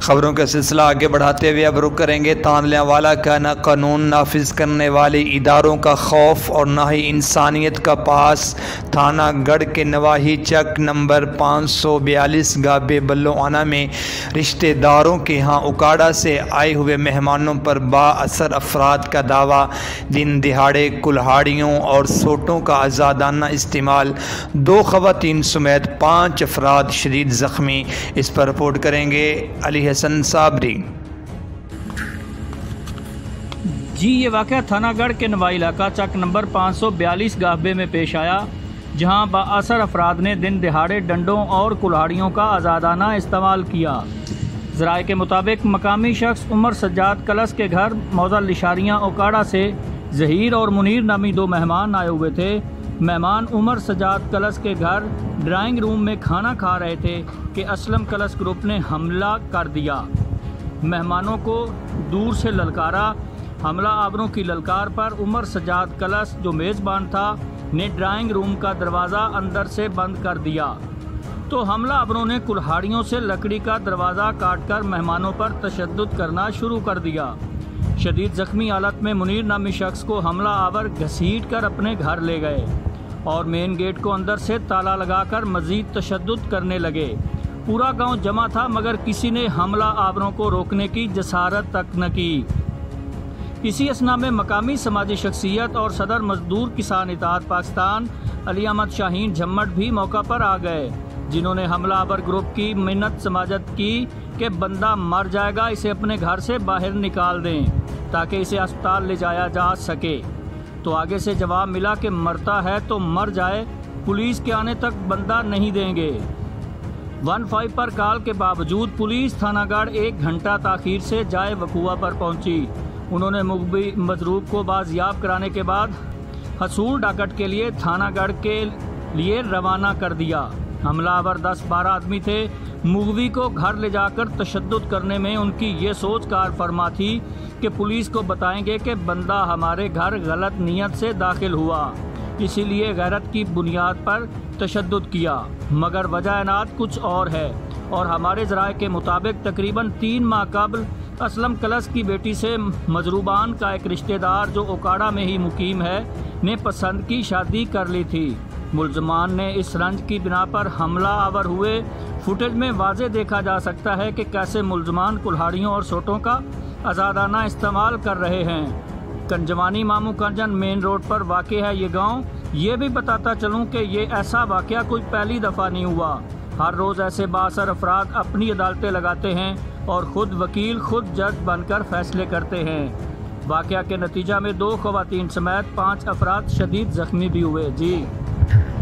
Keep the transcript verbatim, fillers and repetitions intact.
खबरों का सिलसिला आगे बढ़ाते हुए अब रुक करेंगे तानलेवाला का न कानून नाफिज करने वाले इदारों का खौफ और न ही इंसानियत का पास। थाना गढ़ के नवाही चक नंबर पाँच सौ बयालीस गाबे बल्लोआना में रिश्तेदारों के यहाँ उकाड़ा से आए हुए मेहमानों पर बाअसर अफराद का दावा। दिन दिहाड़े कुल्हाड़ियों और सोटों का आज़ादाना इस्तेमाल, दो ख़वातीन समेत पाँच अफराद शदीद ज़ख्मी। इस पर रिपोर्ट करेंगे अली हसन साबरी। जी, ये वाक़या थानागढ़ के नवाई इलाका चक नंबर पाँच सौ बयालीस गाहबे में पेश आया, जहां बाअसर अफराद ने दिन दिहाड़े डंडों और कुल्हाड़ियों का आज़ादाना इस्तेमाल किया। ज़राए के मुताबिक मकामी शख्स उमर सज्जाद कलस के घर मौजा लिशारियाँ ओकाड़ा से ज़हीर और मुनीर नामी दो मेहमान आए हुए थे। मेहमान उमर सज्जाद कलस के घर ड्राइंग रूम में खाना खा रहे थे कि असलम कलस ग्रुप ने हमला कर दिया। मेहमानों को दूर से ललकारा। हमला आवरों की ललकार पर उमर सज्जाद कलस, जो मेज़बान था, ने ड्राइंग रूम का दरवाज़ा अंदर से बंद कर दिया तो हमला आवरों ने कुल्हाड़ियों से लकड़ी का दरवाज़ा काटकर मेहमानों पर तशद्दुद करना शुरू कर दिया। शदीद ज़ख्मी हालत में मुनीर नामी शख्स को हमला आवर घसीट कर अपने घर ले गए और मेन गेट को अंदर से ताला लगाकर मज़ीद तशद्दुद करने लगे। पूरा गांव जमा था मगर किसी ने हमला आवरों को रोकने की जसारत तक न की। इसी असना में मकामी समाजी शख्सियत और सदर मजदूर किसान इत्तेहाद पाकिस्तान अली अहमद शाहीन झम्मट भी मौका पर आ गए, जिन्होंने हमलावर ग्रुप की मिन्नत समाजत की कि बंदा मर जाएगा, इसे अपने घर से बाहर निकाल दें ताकि इसे अस्पताल ले जाया जा सके। तो आगे से जवाब मिला कि मरता है तो मर जाए, पुलिस के आने तक बंदा नहीं देंगे। वन फाइव पर कॉल के बावजूद पुलिस थानागढ़ एक घंटा ताखीर से जाए वकूआ पर पहुंची। उन्होंने मुगबी मजरूब को बाजियाब कराने के बाद हसूल डाकट के लिए थानागढ़ के लिए रवाना कर दिया। हमलावर दस बारह आदमी थे। मुगवी को घर ले जाकर तशद्दुद करने में उनकी ये सोच कार फरमा थी कि पुलिस को बताएंगे कि बंदा हमारे घर गलत नीयत से दाखिल हुआ, इसीलिए गैरत की बुनियाद पर तशद्दुद किया, मगर वजह इनात कुछ और है। और हमारे ज़राए के मुताबिक तकरीबन तीन माह कबल असलम कलस की बेटी से मजरूबान का एक रिश्तेदार जो ओकाड़ा में ही मुकीम है ने पसंद की शादी कर ली थी। मुलजमान ने इस रंज की बिना पर हमला आवर हुए। फुटेज में वाज़े देखा जा सकता है कि कैसे मुलजमान कुल्हाड़ियों और सोटों का आज़ादाना इस्तेमाल कर रहे हैं। कंजवानी मामू कंजन मेन रोड पर वाक़ है ये गांव। ये भी बताता चलूं कि ये ऐसा वाक़या कोई पहली दफ़ा नहीं हुआ। हर रोज़ ऐसे बाअसर अफराद अपनी अदालतें लगाते हैं और ख़ुद वकील खुद जज बनकर फैसले करते हैं। वाक़या के नतीजा में दो ख़वातीन समेत पाँच अफराद शदीद ज़ख्मी भी हुए। जी।